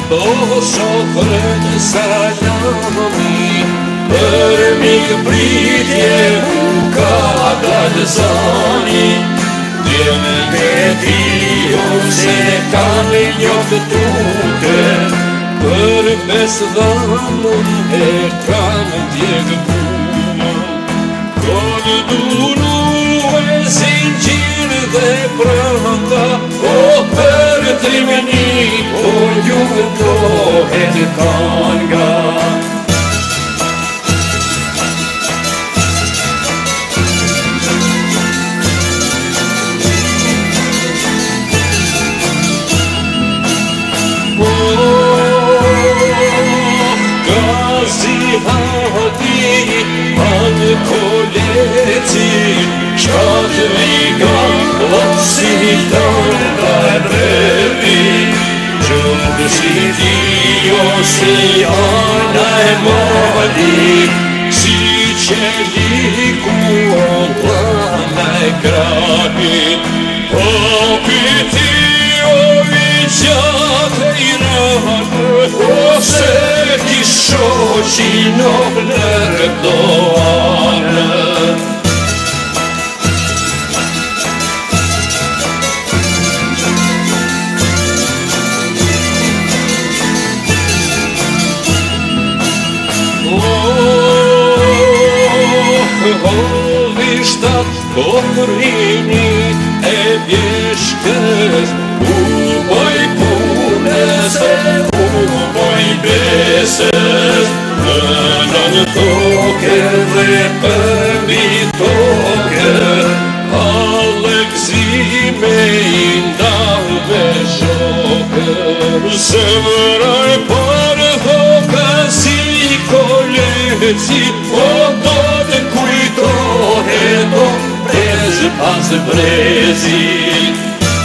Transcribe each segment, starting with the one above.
O shofrën salami, për mikë pritje u ka dalëzani, djeme me ti ose kanë njoftuke, për mes dhamën e kanë djegë puma. Konë dunu e zingjirë dhe pranda, o për trimeni, o jutohet kanga. Anë koleci, qatë viga, si tërda e brevi, gjëndë si dio, si ana e mali, si qeliku o plana e krahi, o pitio i qatë i rënë, ose shoqi në lërdoanë. Vishtat kohërini e vjeshkës, u boj punës e u boj besës, në toke dhe përmi toke, alëgzime i ndalë me shoke. Zemëra e parë thoka si koleci, o do të kujtohet o brezë pas brezi.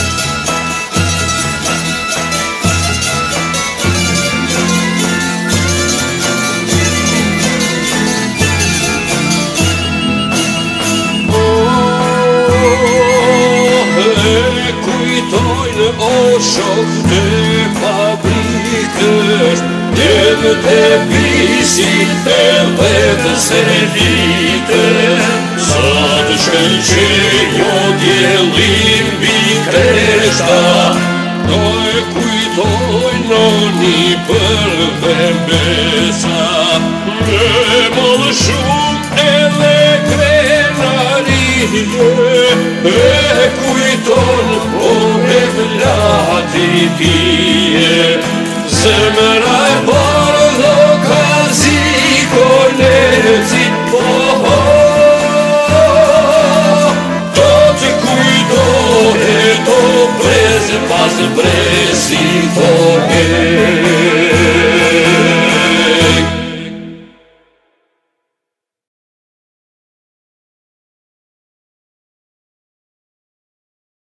Kujtojnë o shok të fabrikës, djemë të pisit e vetës e litës, sa të shkënqenjo djelim bikreshta, do e kujtojnë një për vembesa, e malë shumë edhe krenarije, e kujtojnë o me vlati tije, zemëra e parë do ka zi koleci, do të kujtojnë o brezë pas brezi toke.